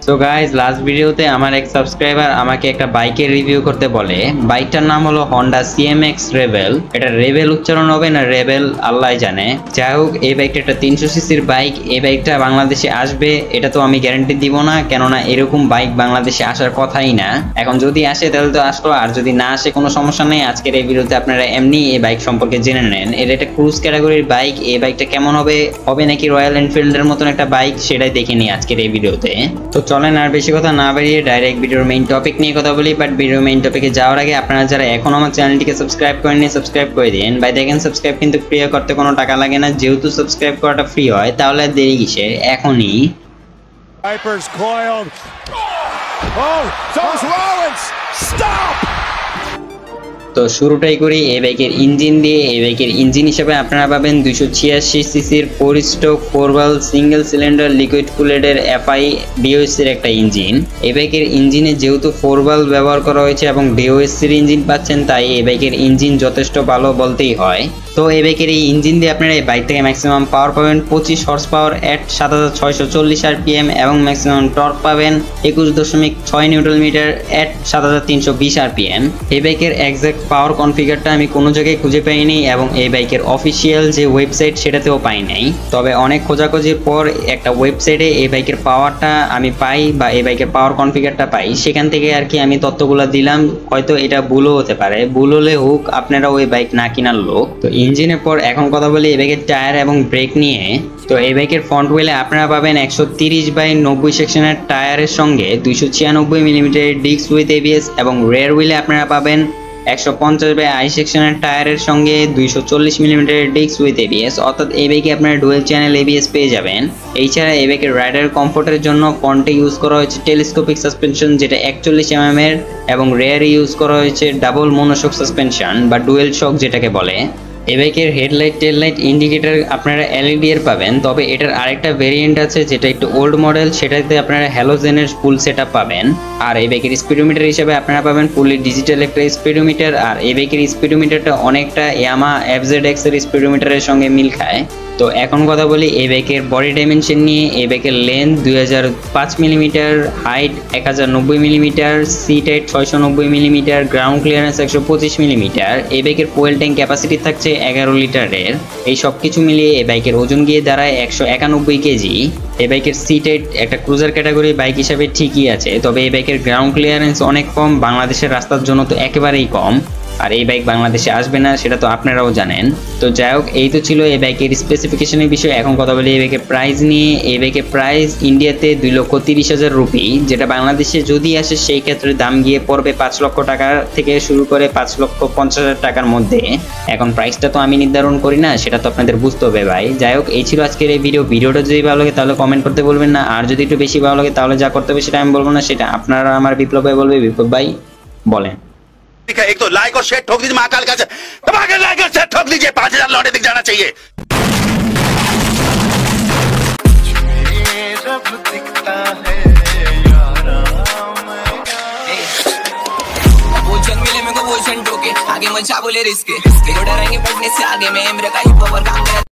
So guys last ভিডিওতে আমার এক সাবস্ক্রাইবার আমাকে একটা বাইকের রিভিউ করতে বলে। বাইকটার নাম হলো হন্ডা সিএমএক্স রেবেল। এটা রেবেল উচ্চারণ হবে না রেবেল আল্লাহ জানে। যাই হোক, এই বাইকটা একটা 300 সিসির বাইক। এই বাইকটা বাংলাদেশে আসবে এটা তো আমি গ্যারান্টি দিব না, কেননা এরকম বাইক বাংলাদেশে আসার কথাই না। এখন যদি আসে তাহলে তো আসলো, আর যদি না আসে কোনো সমস্যা নেই। আজকের এই ভিডিওতে আপনারা এমনি এই বাইক সম্পর্কে জেনে নেন। এটা একটা ক্রুজ ক্যাটাগরির বাইক। এই বাইকটা কেমন হবে নাকি রয়্যাল এনফিল্ডের মতন একটা বাইক, সেটাই দেখে নিই আজকের এই ভিডিওতে। তো চলেন আর বেশি কথা না বাড়িয়ে ডাইরেক্ট ভিডিওর মেইন টপিক নিয়ে কথা বলি। বাট ভিডিওর মেইন টপিকে যাওয়ার আগে আপনারা যারা এখন আমার চ্যানেলটিকে সাবস্ক্রাইব করেননি সাবস্ক্রাইব করে দিন। ভাই দেখেন, সাবস্ক্রাইব কিন্তু ফ্রি করতে কোনো টাকা লাগে না। যেহেতু সাবস্ক্রাইব করাটা ফ্রি হয় তাহলে দেরি কিসের, এখনই। তো শুরুটাই করি এই বাইকের ইঞ্জিন দিয়ে। এই বাইকের ইঞ্জিন হিসেবে আপনারা পাবেন 286 সিসির 4 stroke 4 valve single cylinder liquid কুলেটের এফআই ডিওএসসির একটা ইঞ্জিন। এই বাইকের ইঞ্জিনে যেহেতু 4 ভালভ ব্যবহার করা হয়েছে এবং ডিওএসসির ইঞ্জিন পাচ্ছেন, তাই এই বাইকের ইঞ্জিন যথেষ্ট ভালো বলতেই হয়। তো এই বাইকের এই ইঞ্জিন দিয়ে আপনারা এই বাইক থেকে ম্যাক্সিমাম পাওয়ার পাবেন 25 হর্স পাওয়ার এট 7640 আরপিএম এবং ম্যাক্সিমাম টর্ক পাবেন 21.6 নিউটন মিটার এট 7320 আরপিএম। এই বাইকের এক্সাক্ট পাওয়ার কনফিগারটা আমি কোনো জায়গায় খুঁজে পাইনি এবং এই বাইকের অফিসিয়াল যে ওয়েবসাইট সেটাতেও পাই নাই। তবে অনেক খোঁজাখুঁজির পর একটা ওয়েবসাইটে এই বাইকের পাওয়ারটা আমি পাই, বা এই বাইকের পাওয়ার কনফিগারটা পাই। সেখান থেকে আর কি আমি তথ্যগুলো দিলাম। হয়তো এটা ভুলও হতে পারে, ভুল হলে হোক, আপনারা ওই বাইক না কিনার লোক। তো ইঞ্জিনের পর এখন কথা বলি এই বাইকের টায়ার এবং ব্রেক নিয়ে। তো এই বাইকের ফ্রন্ট হুইলে আপনারা পাবেন 130/90 সেকশনের টায়ারের সঙ্গে 296 মিলিমিটার ডিস্ক উইথ এবিএস, এবং রেয়ার হুইলে আপনারা পাবেন 150/80 সেকশনের টায়ারের সঙ্গে 240 মিলিমিটার ডিস্ক উইথ এবিএস। অর্থাৎ এই বাইকে আপনারা ডুয়েল চ্যানেল এবিএস পেয়ে যাবেন। এছাড়া এই বাইকের রাইডার কমফোর্টের জন্য ফ্রন্টে ইউজ করা হয়েছে টেলিস্কোপিক সাসপেনশন, যেটা 41 mm এর, এবং রেয়ারে ইউজ করা হয়েছে ডাবল মনোশক সাসপেনশন বা ডুয়েল শক যেটাকে বলে। এই বাইকের হেডলাইট টেল লাইট ইন্ডিকেটর আপনারা এলইডি এর পাবেন। তবে এটার আরেকটা ভেরিয়েন্ট আছে যেটা একটু ওল্ড মডেল, সেটাতে আপনারা হ্যালোজেনের ফুল সেটআপ পাবেন। আর এই বাইকের স্পিডোমিটার হিসেবে আপনারা পাবেন ফুলি ডিজিটাল একটা স্পিডোমিটার। আর এই বাইকের স্পিডোমিটারটা অনেকটা ইয়ামা FZX এর স্পিডোমিটারের সঙ্গে মিল খায়। তো এখন কথা বলি এই বাইকের বডি ডাইমেনশন নিয়ে। এই বাইকের length 2005 millimetre, height 1090 millimetre, seat height 690 millimetre, ground clearance 125 millimetre. এই বাইকের ফুয়েল ট্যাঙ্ক ক্যাপাসিটি থাকছে 11 লিটারের। এই সব কিছু মিলিয়ে এই বাইকের ওজন গিয়ে দাঁড়ায় 191 কেজি। এই বাইকের সিট হাইট একটা ক্রুজার ক্যাটাগরি বাইক হিসাবে ঠিকই আছে, তবে এই বাইকের গ্রাউন্ড ক্লিয়ারেন্স অনেক কম, বাংলাদেশের রাস্তার জন্য তো একেবারেই কম। আর এই বাইক বাংলাদেশে আসবে না সেটা তো আপনারাও জানেন। তো যাই হোক, এই তো ছিল এই বাইকের স্পেসিফিকেশনের বিষয়। এখন কথা বলি এই বাইকের প্রাইস নিয়ে। এই বাইকের প্রাইস ইন্ডিয়াতে 2,30,000 রুপি, যেটা বাংলাদেশে যদি আসে সেই ক্ষেত্রে দাম গিয়ে পড়বে 5 লক্ষ টাকা থেকে শুরু করে 5,50,000 টাকার মধ্যে। এখন প্রাইসটা তো আমি নির্ধারণ করি না, সেটা তো আপনাদের বুঝতে হবে ভাই। যাই হোক, এই ছিল আজকের এই ভিডিওটা যদি ভালো লাগে তাহলে কমেন্ট করতে বলবেন না, আর যদি একটু বেশি ভালো লাগে তাহলে যা করতে হবে সেটা আমি বলবো না, সেটা আপনারা আমার বিপ্লব ভাই বলবে। বিপ্লব ভাই বলেন। एक तो लाइक और शेयर ठोक दीजिए, महाकाल का दबाकर लाइक और शेयर ठोक दीजिए, 5,000 लौटे दिख जाना चाहिए। आगे मचा बोले रिस्क डरेंगे पढ़ने से आगे में मेरे का ही पावर काम